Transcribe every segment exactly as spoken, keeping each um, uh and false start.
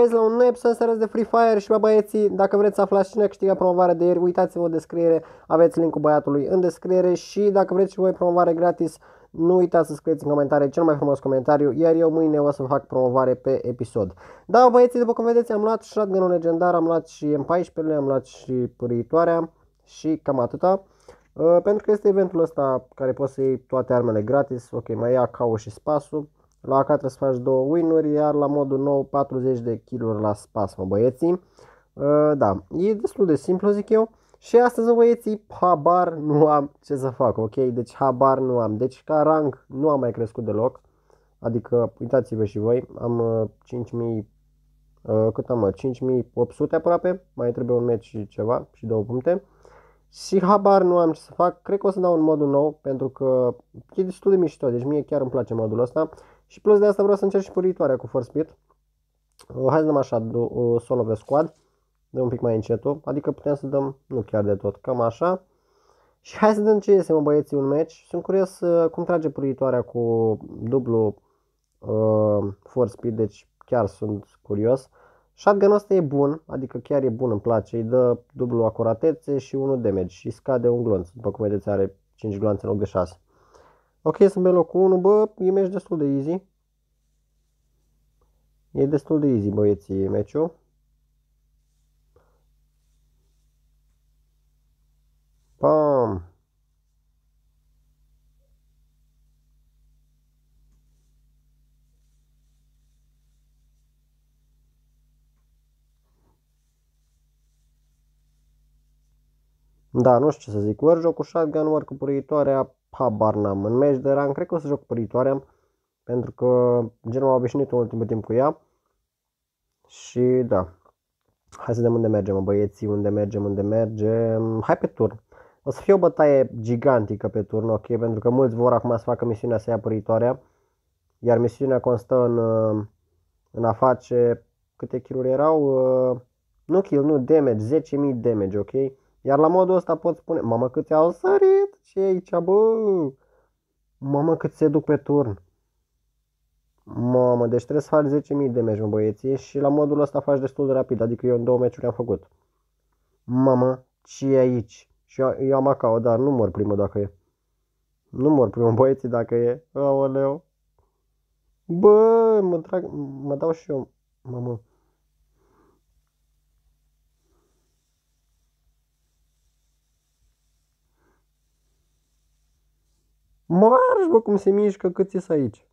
băieți la un nou episod serios de Free Fire și bă băieții, dacă vreți să aflați cine a câștigat promovarea de ieri, uitați-vă în descriere, aveți linkul băiatului în descriere și dacă vreți și voi promovare gratis, nu uitați să scrieți în comentarii cel mai frumos comentariu, iar eu mâine o să fac promovare pe episod. Da, băieții, după cum vedeți, am luat shotgun-ul legendar, am luat și M paisprezece, am luat și pârâitoarea și cam atâta. Uh, pentru că este eventul ăsta care poți să iei toate armele gratis, ok, mai ia A K-ul și spasul. La A K trebuie să faci două win-uri, iar la modul nou patruzeci de kill-uri la spas, mă băieții. Uh, da, e destul de simplu, zic eu. Și astăzi, băieții, habar nu am ce să fac, ok? Deci habar nu am. Deci ca rank nu am mai crescut deloc. Adică, uitați-vă și voi, am uh, cinci mii, uh, cât am, uh, cinci mii opt sute aproape. Mai trebuie un match și ceva, și două puncte. Și habar nu am ce să fac. Cred că o să dau un modul nou, pentru că e destul de mișto. Deci mie chiar îmi place modul ăsta. Și plus de asta vreau să încerc și puritoarea cu Force Speed. Uh, hai să dăm așa, uh, solo pe squad. Dă un pic mai încetul. Adică putem să dăm, nu chiar de tot, cam așa. Și hai să dăm ce iese, mă băieții, un match. Sunt curios uh, cum trage puritoarea cu dublu uh, Force Speed. Deci chiar sunt curios. Shotgun-ul ăsta e bun, adică chiar e bun, îmi place. Îi dă dublu acuratețe și unu damage și scade un glonț. După cum vedeți are cinci glonțe în loc de șase. Ok, sunt pe locul unu, bă, e match destul de easy. E destul de easy, băieții, meciul. Pam! Da, nu știu ce să zic, ori joc cu shotgun, ori cu puritoarea, habar n-am. În meci de rank, cred că o să joc cu puritoarea, pentru că gen m-am obișnuit în ultimul timp cu ea. Și da, hai să vedem unde mergem, mă, băieții, unde mergem, unde mergem. Hai pe turn. O să fie o bătaie gigantică pe turn, ok, pentru că mulți vor acum să facă misiunea să ia puritoarea. Iar misiunea constă în, în a face, câte kill-uri erau? Nu kill, nu, damage, zece mii damage, ok? Iar la modul ăsta pot spune, mamă câți au sărit, ce e aici, bă? Mamă cât se duc pe turn. Mamă, deci trebuie să faci zece mii damage, mă băieții, și la modul ăsta faci destul de rapid, adică eu în două meciuri am făcut. Mamă, ce e aici? Și eu, eu am A K-o, dar nu mor primul dacă e. Nu mor primul, băieții, dacă e. Aoleu. Bă, mă trag, mă dau și eu, mamă. Marș, bă, cum se mișcă, cât e aici.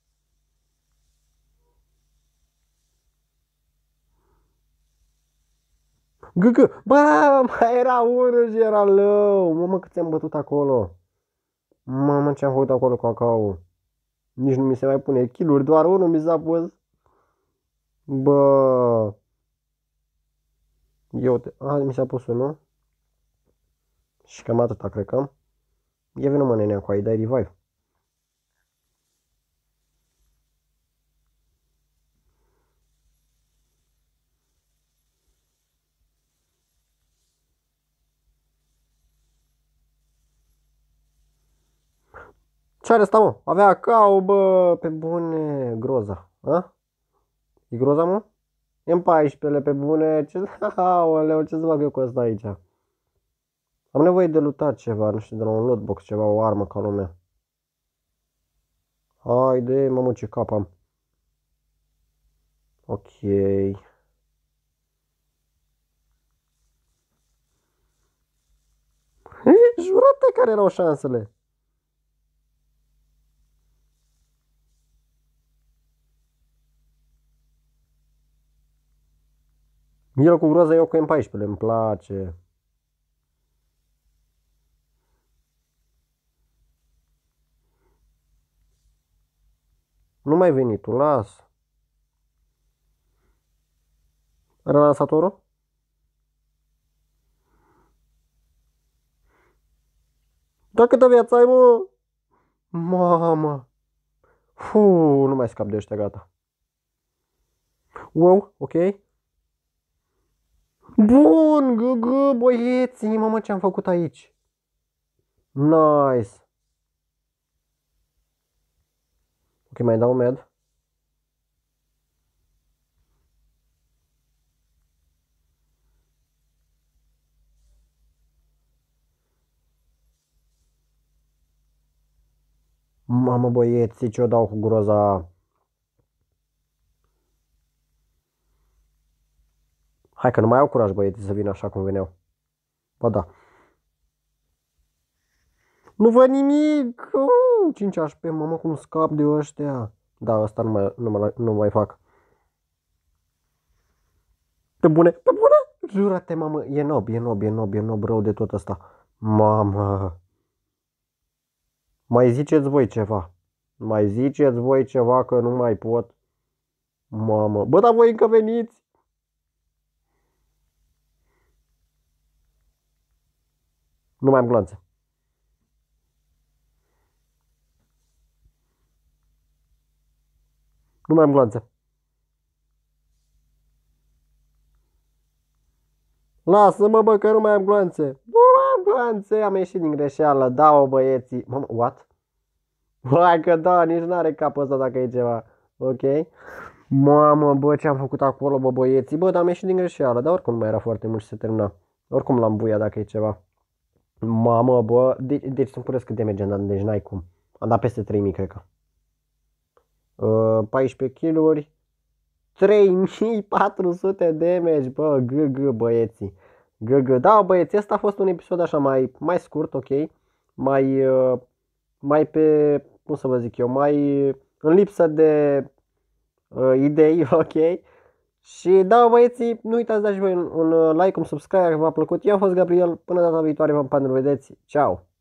Gâgă, bă, mai era unul și era lău. Mamă, cât ți-am bătut acolo. Mamă, ce-am făcut acolo cu cacao. Nici nu mi se mai pune kill-uri, doar unul mi s-a pus. Bă. Eu te... A, mi s-a pus unul. Și cam atâta, cred că. Ia vină, mă, nenea, cu ai, dai revive. Ce are asta, mă? Avea cacao, bă, pe bune, groza. A? E groza, mă? M paisprezece pe bune, ce... Aoleu, ce să fac eu cu asta aici? Am nevoie de lutat ceva, nu știu, de la un lootbox, ceva, o armă ca lumea. Haide, mamă, ce cap am. Ok. Jurate care erau șansele. El cu groza, eu cu M paisprezece, îmi place. Nu mai veni tu, las. Relansatorul? Da, câtă viață ai, mă? Mamă. Fu, nu mai scap de ăștia, gata. Wow, ok. Bun, gâgă, băieții, mamă, ce am făcut aici. Nice. Ok, mai dau med. Mamă băieți, ce o dau cu groza. Hai că nu mai au curaj băieții să vină așa cum veneau. Ba da. Nu văd nimic! Uh, cinci H P, mamă cum scap de ăștia. Da, ăsta nu mai, nu mai, nu mai fac. Pe bune, pe bune! Jură-te, mamă, e nob, e nob, e nob, e nob rău de tot ăsta. Mamă! Mai ziceți voi ceva. Mai ziceți voi ceva că nu mai pot. Mamă, bă, dar voi încă veniți? Nu mai am glanțe. Nu mai am glanțe. Lasă-mă, bă, că nu mai am glanțe. Nu mai am glanțe, am ieșit din greșeală. Da-o, băieții. Mamă, what? Hai că da, nici n-are capul ăsta dacă e ceva. Ok? Mamă, bă, ce am făcut acolo, bă, băieții. Bă, dar am ieșit din greșeală. Dar oricum nu mai era foarte mult și se termina. Oricum l-am buia dacă e ceva. Mamă, bă. De deci sunt curios cât damage am dat. Deci n-ai cum. Am dat peste trei mii, cred că. Uh, paisprezece kill-uri. trei mii patru sute damage, bă, G G, băieții. G G. Da, băieți, ăsta a fost un episod așa mai, mai scurt, ok? Mai, uh, mai pe, cum să vă zic eu, mai în lipsă de uh, idei, ok? Și da, băieții, nu uitați să dați voi un, un like, un subscribe dacă v-a plăcut. Eu am fost Gabriel, până data viitoare, vă vedeți. Ciao!